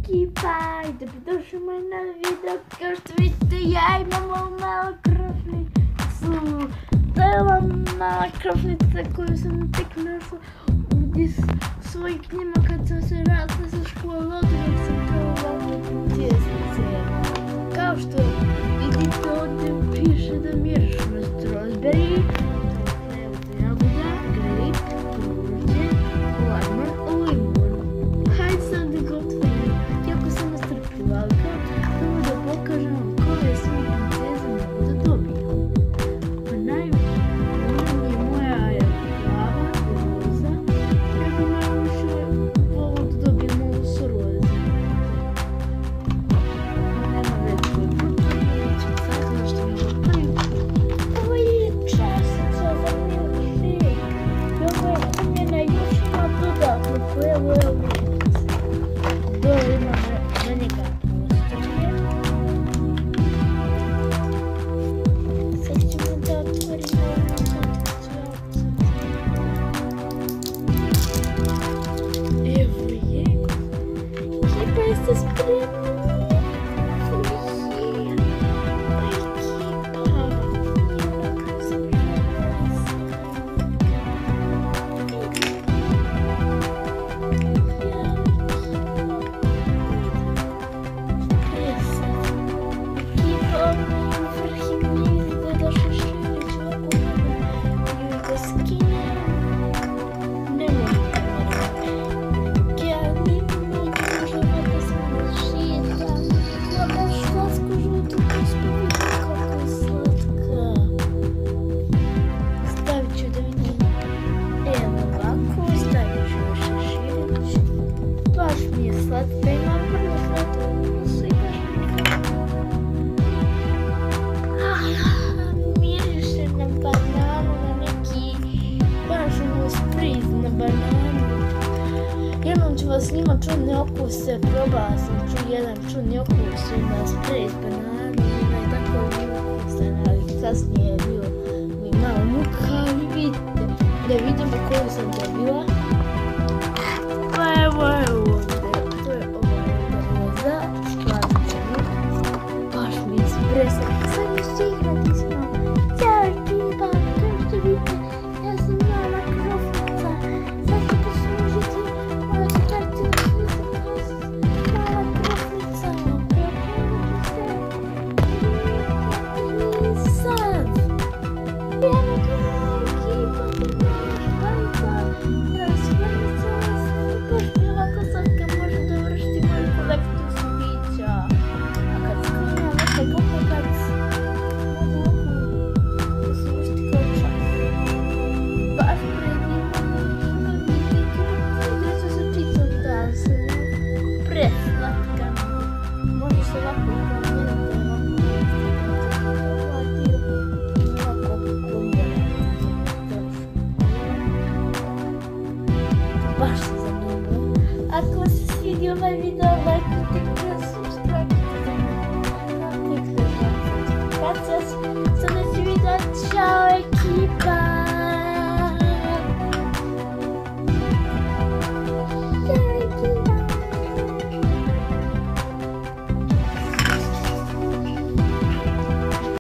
ekipa i dobrodošli u moj novi video. Kao što vidite, ja imam ovu malu krofnicu. To je ova mala krofnica koju sam tek našla u svojih knjima kad sam se vratila sa škole. Odmah sam probala tjesnice. Kao što vidite, ovdje piše da miriš na strawberry, jagoda, grip, grožđe, lemon, limun. Hajde sam da ga otvorim. Jako sam nastrpljiva, ali kao da pokažem vam koje sve princeze mogu da dobiju. Pa najbolje je moja plava, roza. Ja bi najviše volila da dobijem ovu sa roze. Nema veze koji neću sad nešto mi otvorim. Ovo je časica za milkshake. I ovo je punjena još ima dodatno koje ovo je uvijek. Dole ima za njega postoje. Sad ćemo da otvorimo ovu časicu. Evo je. Ekipa, jeste spremni? Miriše na bananu, na neki baš spritz na bananu. Jednom ću vas snimat čudne okuse, probala sam jedan čudni okus na spritz bananu, ima je tako ukusan, ali kasnije je bilo mi malo muka, ali vidite, da vidimo koju sam dobila. Pa evo je ovdje, to je ova roza, šklančana, baš mi je presretna. Sad ću igrati s njom. Ćao ekipa, kao što vidite, ja sam mala krofnica. Sad ću poslužiti moju karticu, mala krofnica. Pokrenut ću se. I sad. Evo kao ekipa, baš mi ovako slatka može dovršiti moju kolekciju svića. A kad skrenam nekaj pokad, mogu ovako poslužiti kao čas. Baš predivno gdje su sa čicom dansuju. Preslatka. Može se ovako promijeniti, ovako baš se zanimljivo. Ako vam se svidio ovaj video,